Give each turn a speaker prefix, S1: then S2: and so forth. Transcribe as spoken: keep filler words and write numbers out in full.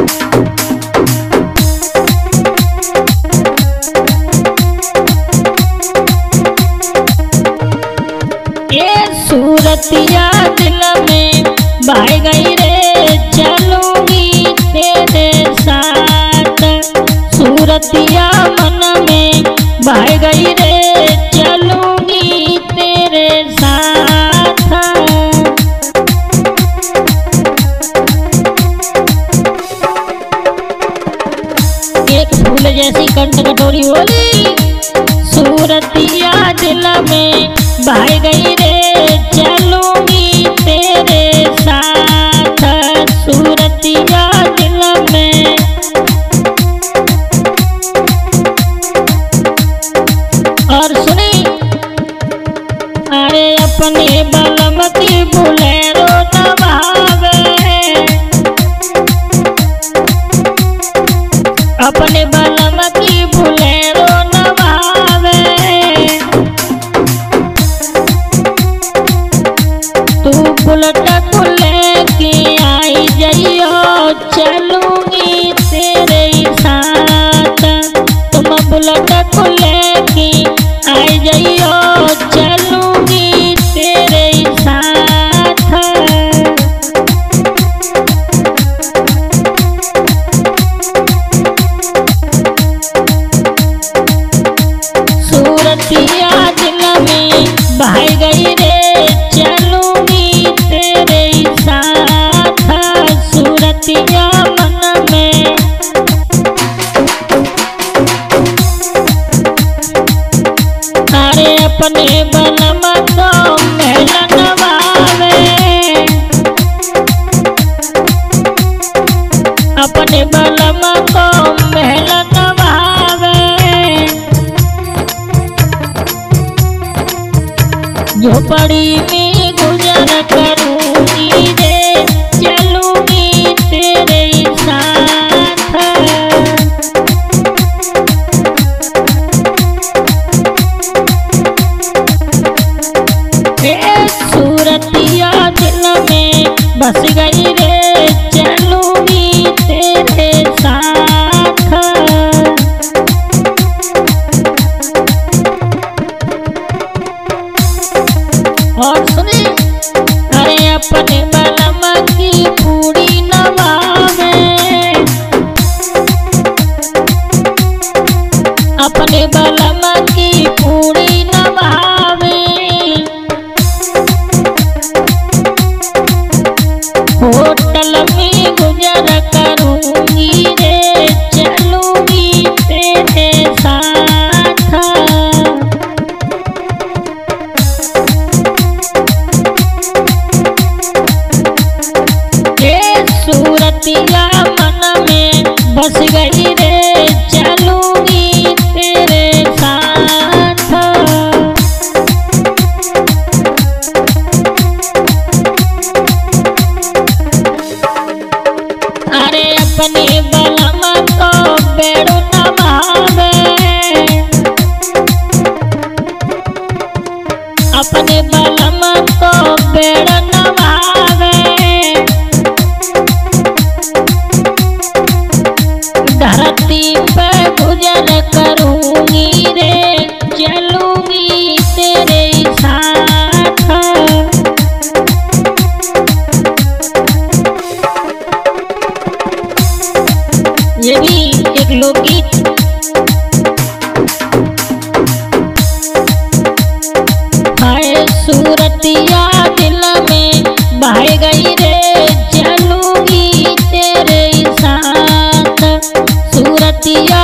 S1: सूरतिया दिल में बह गई रे, चलूंगी तेरे साथ। सूरतिया मन में बह गई रे, चलूंगी तेरे साथ। एक फूल जैसी कंठ कटोरी बोली, सूरतिया दिल में बह गई रे, चलूंगी तेरे साथ। सूरतिया दिल में और सुनी, अरे अपने बलम की बुलेरो नवावे, अपने बलम की बुलेरो नवावे। तू बुलेट को लेके आई जाइयो, चलूंगी तेरे साथ। तुम बुलेट को लेके आई जाइयो, चलूंगी तेरे साथ। सूरतिया दिल में बह गई रे, चलूंगी तेरे साथ। सूरतिया मन में अरे अपने बलम को महल नवावे, अपने बलम को महल नवावे। झोपड़ी में गुजर करूंगी रे, चलूंगी तेरे साथ। ए सूरतिया दिल में बस गई रे, चलूंगी तेरे साथ। और सुने, अरे अपने बलम की पूरी नवावे, अपने बलम की पूरी नवावे। होटल में गुजर करूंगी रे, चलूंगी तेरे साथ। सूरतिया मन में बस गई रे, चलूंगी तेरे साथ। अरे अपने बलम को बेड़ो नवावे, अपने बलम को बेड़ो नवावे। धरती पे गुजर करूंगी रे, चलूंगी तेरे साथ। ये भी एक लोकगीत। हाय सूरतिया दिल में बह गई रे, चलूंगी तेरे साथ। सूरतिया